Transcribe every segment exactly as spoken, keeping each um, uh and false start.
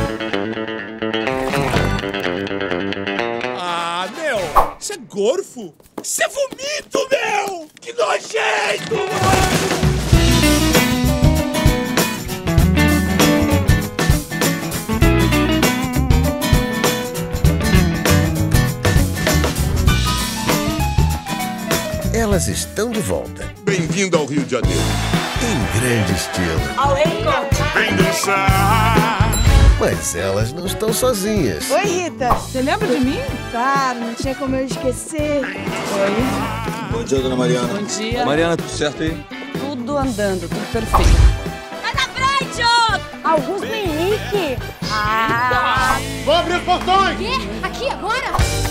Ah, meu! Isso é gorfo? Isso é vomito, meu! Que nojento, mano! Elas estão de volta. Bem-vindo ao Rio de Janeiro. Em grande estilo. Ao encontro. Vem dançar. Mas elas não estão sozinhas. Oi, Rita. Você lembra de mim? Claro, não tinha como eu esquecer. Oi. Bom dia, dona Mariana. Bom dia. Mariana, tudo certo aí? Tudo andando, tudo perfeito. Sai da frente, ô! Augusto Henrique. Ah! Vou abrir os portões! Quê? Aqui agora?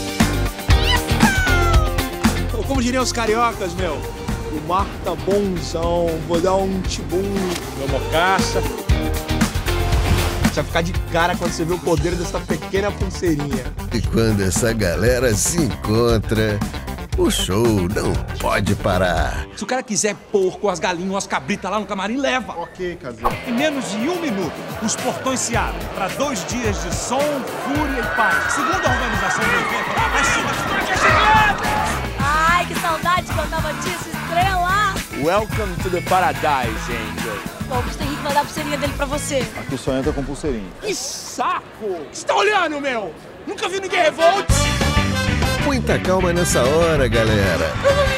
Ou como diriam os cariocas, meu, o mar tá bonzão, vou dar um tibum. Meu mocaça. Você vai ficar de cara quando você vê o poder dessa pequena pulseirinha. E quando essa galera se encontra, o show não pode parar. Se o cara quiser porco, as galinhas, as cabritas lá no camarim, leva. Ok, casal. Em menos de um minuto, os portões se abrem para dois dias de som, fúria e paz. Segundo a organização do evento, vai ser... Ai, que saudade que eu tava disso, estrela! Welcome to the paradise, angel. O Augusto Henrique vai dar a pulseirinha dele pra você. Aqui só entra com pulseirinha. Que saco! Você tá olhando, meu? Nunca vi ninguém revolte. Muita calma nessa hora, galera.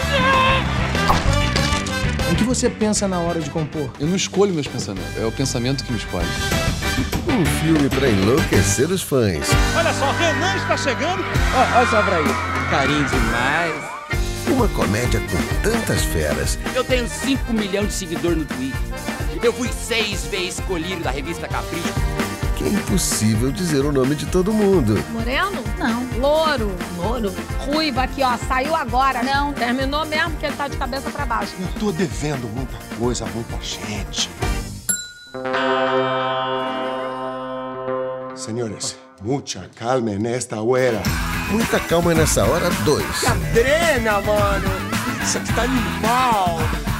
O que você pensa na hora de compor? Eu não escolho meus pensamentos, é o pensamento que me escolhe. Um filme pra enlouquecer os fãs. Olha só, Renan está chegando. Olha só pra aí. Carinho demais. Uma comédia com tantas feras. Eu tenho cinco milhões de seguidores no Twitter. Eu fui seis vezes escolhido da revista Capricho. Que é impossível dizer o nome de todo mundo. Moreno? Não. Louro. Louro. Ruiva aqui, ó. Saiu agora. Não, terminou mesmo porque ele tá de cabeça pra baixo. Eu tô devendo muita coisa a muita gente. Senhores, muita calma nesta hora. Muita calma nessa hora dois. Drena, mano! Isso aqui tá animal!